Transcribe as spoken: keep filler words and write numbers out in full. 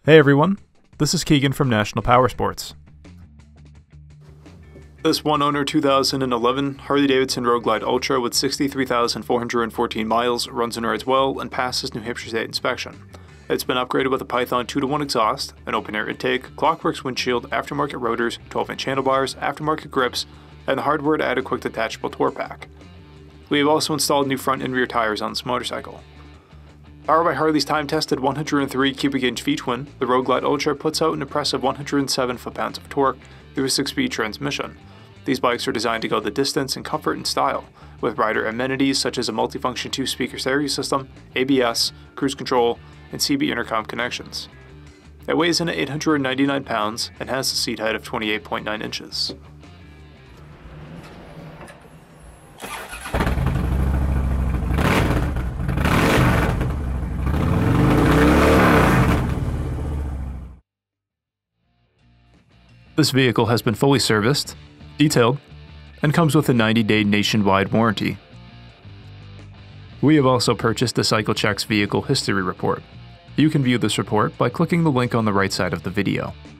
Hey everyone, this is Keegan from National Powersports. This one-owner two thousand eleven Harley Davidson Road Glide Ultra with sixty-three thousand four hundred fourteen miles runs and rides well and passes New Hampshire State inspection. It's been upgraded with a Python two to one exhaust, an open-air intake, Clockworks windshield, aftermarket rotors, twelve inch handlebars, aftermarket grips, and the hardware to add a quick detachable tour pack. We have also installed new front and rear tires on this motorcycle. Powered by Harley's time-tested one hundred three cubic inch V-twin, the Road Glide Ultra puts out an impressive one hundred seven foot-pounds of torque through a six-speed transmission. These bikes are designed to go the distance in comfort and style, with rider amenities such as a multifunction two-speaker stereo system, A B S, cruise control, and C B intercom connections. It weighs in at eight hundred ninety-nine pounds and has a seat height of twenty-eight point nine inches. This vehicle has been fully serviced, detailed, and comes with a ninety day nationwide warranty. We have also purchased the CycleCheck's Vehicle History Report. You can view this report by clicking the link on the right side of the video.